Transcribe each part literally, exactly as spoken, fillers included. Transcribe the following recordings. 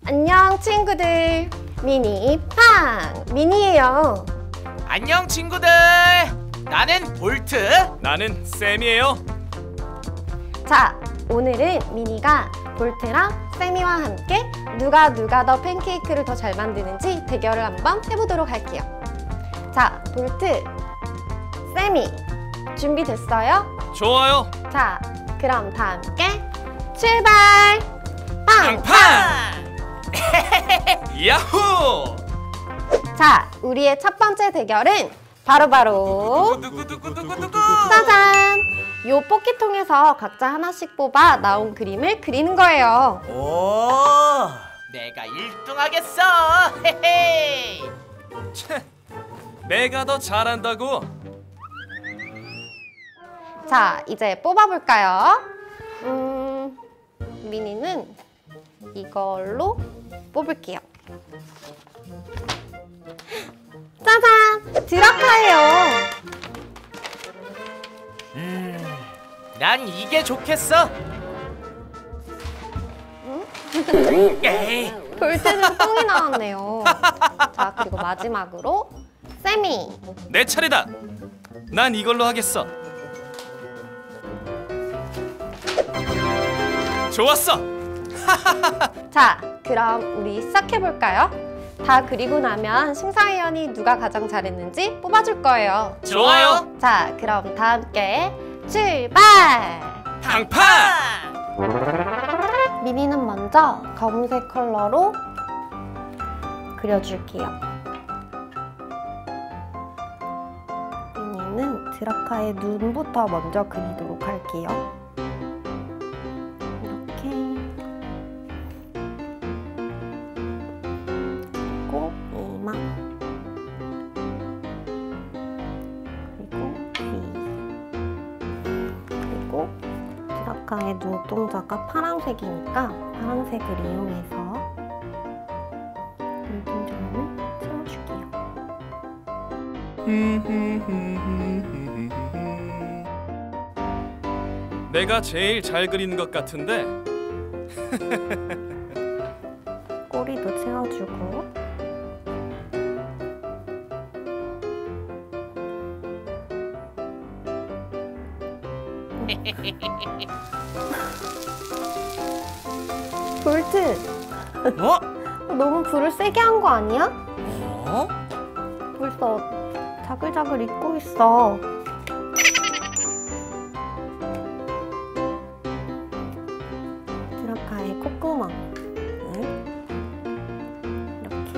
안녕 친구들, 미니팡 미니예요. 안녕 친구들, 나는 볼트. 나는 쌤이에요. 자, 오늘은 미니가 볼트랑 세미와 함께 누가 누가 더 팬케이크를 더 잘 만드는지 대결을 한번 해보도록 할게요. 자, 볼트, 세미 준비됐어요? 좋아요. 자, 그럼 다 함께 출발! 팡팡! 야호! 자, 우리의 첫 번째 대결은 바로바로 두구두구두구두구. 짜잔! 요 뽑기통에서 각자 하나씩 뽑아 나온 그림을 그리는 거예요. 오, 내가 일 등 하겠어. 헤헤. 채, 내가 더 잘한다고. 자, 이제 뽑아볼까요? 음, 미니는 이걸로 뽑을게요. 짜잔! 드라카예요. 음, 난 이게 좋겠어. 에이. 볼트는 똥이 나왔네요. 자, 그리고 마지막으로 세미. 내 차례다. 난 이걸로 하겠어. 좋았어. 자, 그럼 우리 시작해볼까요? 다 그리고 나면 심사위원이 누가 가장 잘했는지 뽑아줄 거예요. 좋아요. 자, 그럼 다 함께 출발! 팡팡! 미니는 먼저 검은색 컬러로 그려줄게요. 미니는 드라카의 눈부터 먼저 그리도록 할게요. 이렇게. 그리고 이마. 그리고 귀. 그리고 드라카의 눈동자가 파란색이니까 파란색을 이용해서 눈동자를 채워줄게요. 내가 제일 잘 그리는 것 같은데. 꼬리도 채워주고. 볼트! 어? 너무 불을 세게 한 거 아니야? 어? 벌써 자글자글 익고 있어. 드라카의 콧구멍을 이렇게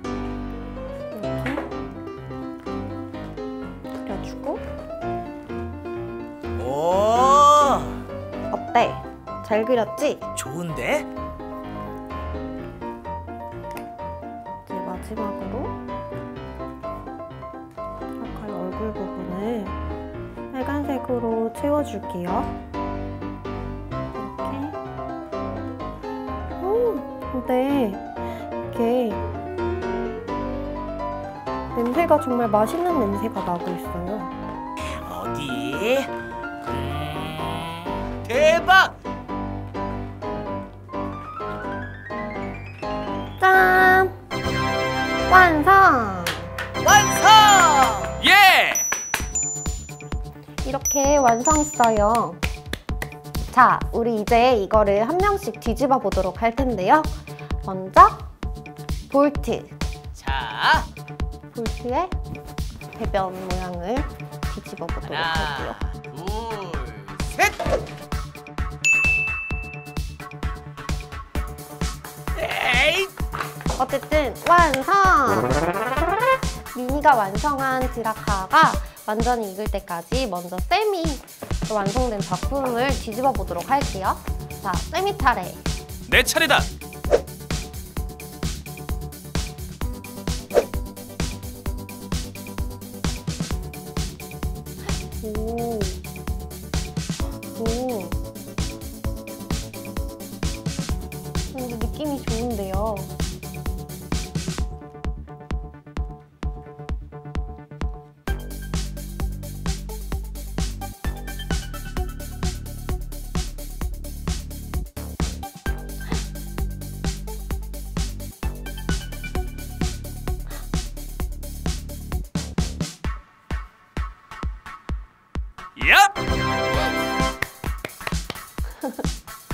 이렇게 그려주고. 오, 어때? 잘 그렸지? 좋은데? 이제 마지막으로 드라카의 얼굴 부분을 빨간색으로 채워줄게요. 이렇게. 음, 근데 이게 냄새가 정말 맛있는 냄새가 나고 있어요. 어디? 음, 대박! 짠! 완성! 완성! 예! 이렇게 완성했어요. 자, 우리 이제 이거를 한 명씩 뒤집어 보도록 할 텐데요. 먼저 볼트. 자, 볼트의 배변 모양을 뒤집어 보도록 할게요. 하나, 둘, 셋! 에이! 어쨌든 완성! 미니가 완성한 드라카가 완전히 익을 때까지 먼저 쌤이 완성된 작품을 뒤집어 보도록 할게요. 자, 쌤이 차례. 내 차례다. 오. 오. 근데 느낌이 좋은데요.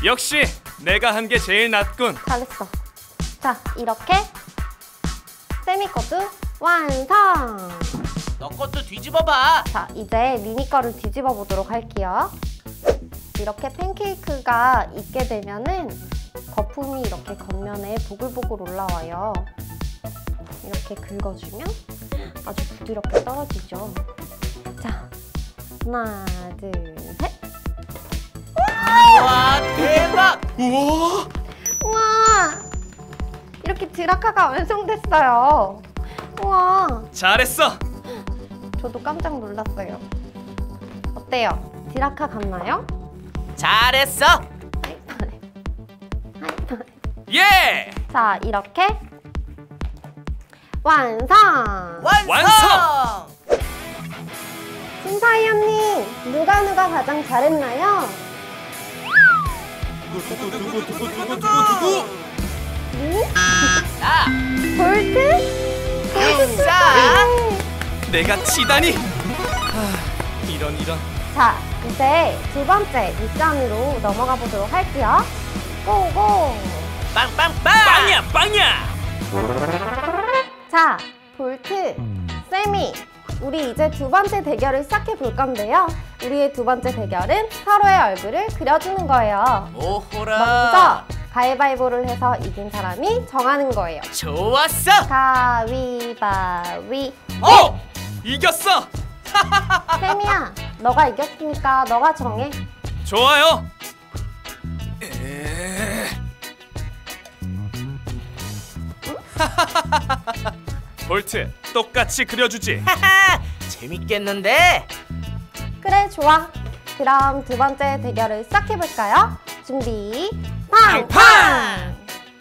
역시 내가 한 게 제일 낫군. 잘했어. 자, 이렇게 세미 것도 완성! 너 것도 뒤집어봐. 자, 이제 미니 거를 뒤집어 보도록 할게요. 이렇게 팬케이크가 있게 되면은 거품이 이렇게 겉면에 보글보글 올라와요. 이렇게 긁어주면 아주 부드럽게 떨어지죠. 자, 하나, 둘, 셋. 와, 대박. 우와! 우와! 이렇게 드라카가 완성됐어요. 우와! 잘했어. 저도 깜짝 놀랐어요. 어때요? 드라카 같나요? 잘했어. 하이파이브. 하이파이브. 예! 자, 이렇게 완성! 완성. 완성! 심사위원님, 누가 누가 가장 잘했나요? 미? 자, 볼트? 볼트 자. 출동! 내가 치다니. 하, 이런 이런. 자, 이제 두 번째 미션으로 넘어가 보도록 할게요. 고고! 빵빵빵. 빵야 빵야. 자, 볼트, 세미, 우리 이제 두 번째 대결을 시작해 볼 건데요. 우리의 두 번째 대결은 서로의 얼굴을 그려주는 거예요. 오호라. 먼저 가위바위보를 해서 이긴 사람이 정하는 거예요. 좋았어. 가위바위. 어! 이겼어. 세미야, 너가 이겼으니까 너가 정해. 좋아요. 에... 볼트, 똑같이 그려주지. 하하, 재밌겠는데? 그래, 좋아. 그럼 두 번째 대결을 시작해 볼까요? 준비, 팡팡! 팡팡!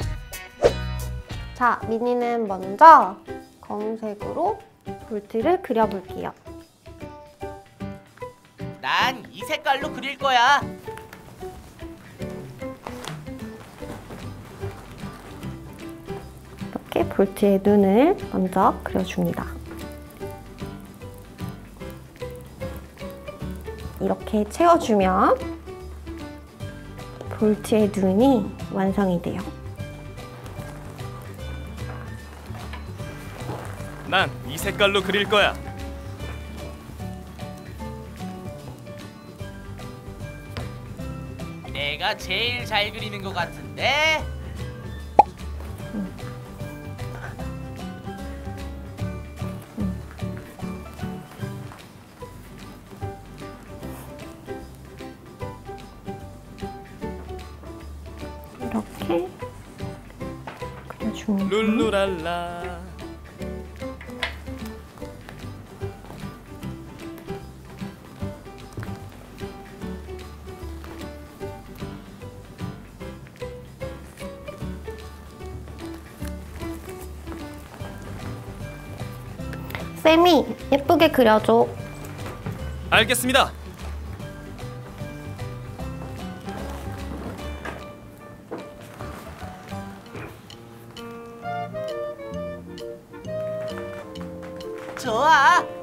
자, 미니는 먼저 검은색으로 볼트를 그려볼게요. 난 이 색깔로 그릴 거야. 이렇게 볼트의 눈을 먼저 그려줍니다. 이렇게 채워주면 볼트의 눈이 완성이 돼요. 난 이 색깔로 그릴 거야. 내가 제일 잘 그리는 것 같은데? 이렇게 그려줍니다. 룰루랄라. 쌤이 예쁘게 그려줘. 알겠습니다. 좋아.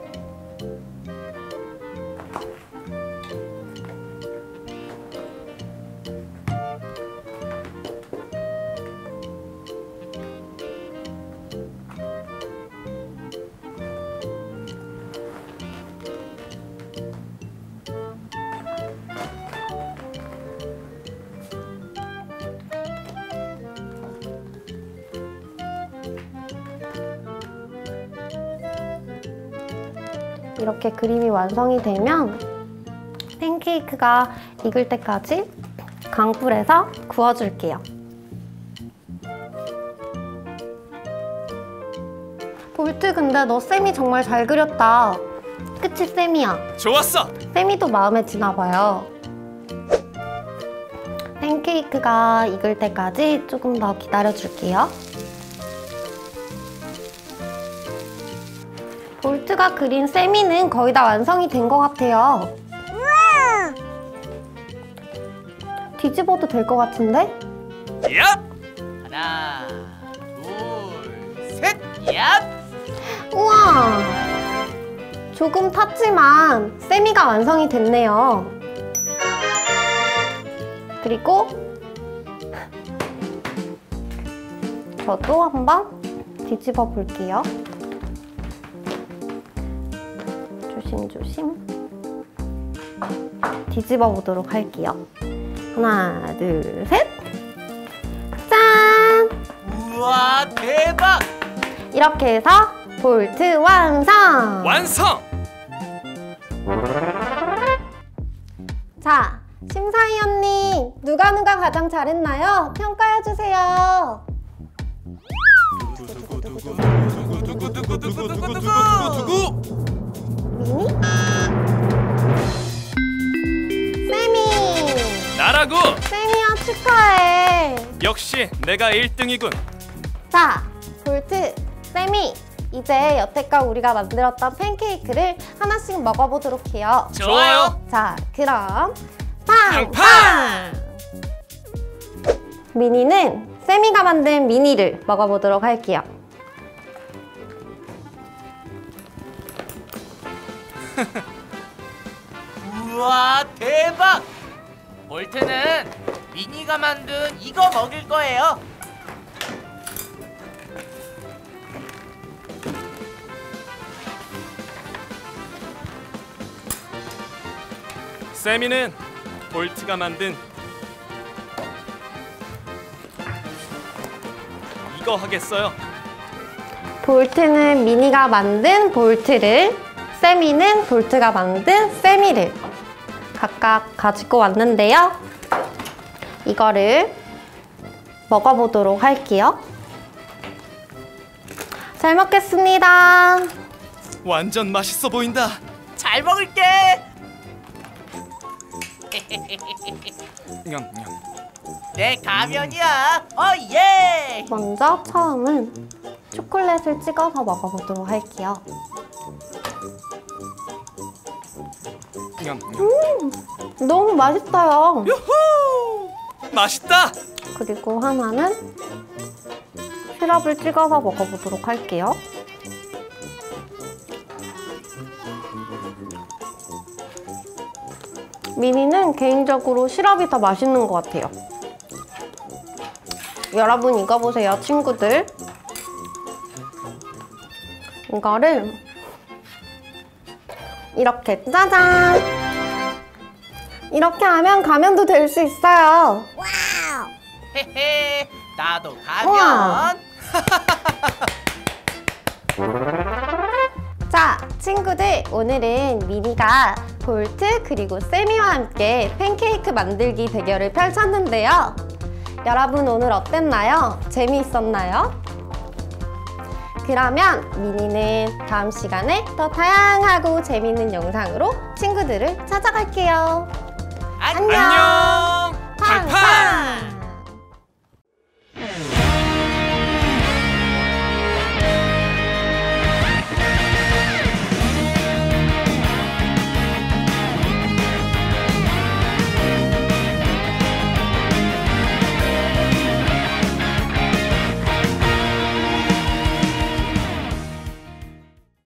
이렇게 그림이 완성이 되면 팬케이크가 익을 때까지 강불에서 구워줄게요. 볼트, 근데 너 쌤이 정말 잘 그렸다. 그치, 쌤이야? 좋았어. 쌤이도 마음에 드나 봐요. 팬케이크가 익을 때까지 조금 더 기다려줄게요. 볼트가 그린 세미는 거의 다 완성이 된 것 같아요. 뒤집어도 될 것 같은데? 야! 하나, 둘, 셋, 얍! 우와! 조금 탔지만 세미가 완성이 됐네요. 그리고 저도 한번 뒤집어 볼게요. 조심조심 뒤집어 보도록 할게요. 하나, 둘, 셋! 짠! 우와, 대박! 이렇게 해서 볼트 완성! 완성! 자, 심사위원님, 누가 누가 가장 잘했나요? 평가해주세요. 미니? 세미! 나라고! 세미야 축하해! 역시 내가 일 등이군. 자, 볼트, 세미! 이제 여태껏 우리가 만들었던 팬케이크를 하나씩 먹어보도록 해요. 좋아요. 자, 그럼 팡팡! 팡팡! 미니는 세미가 만든 미니를 먹어보도록 할게요. 우와, 대박! 볼트는 미니가 만든 이거 먹을 거예요. 세미는 볼트가 만든 이거 하겠어요. 볼트는 미니가 만든 볼트를, 세미는 볼트가 만든 세미를 각각 가지고 왔는데요. 이거를 먹어보도록 할게요. 잘 먹겠습니다. 완전 맛있어 보인다. 잘 먹을게. 냠냠. 내 가면이야. 어 예. 먼저 처음은 초콜릿을 찍어서 먹어보도록 할게요. 냠냠. 너무 맛있어요. 유후! 맛있다. 그리고 하나는 시럽을 찍어서 먹어보도록 할게요. 미니는 개인적으로 시럽이 더 맛있는 것 같아요. 여러분 이거 보세요, 친구들. 이거를 이렇게 짜잔! 이렇게 하면 가면도 될 수 있어요. 헤헤. 나도 우와. 가면. 자, 친구들, 오늘은 미니가 볼트 그리고 세미와 함께 팬케이크 만들기 대결을 펼쳤는데요. 여러분 오늘 어땠나요? 재미있었나요? 그러면 미니는 다음 시간에 더 다양하고 재미있는 영상으로 친구들을 찾아갈게요. 안녕. 안녕. 팡팡! 팡팡.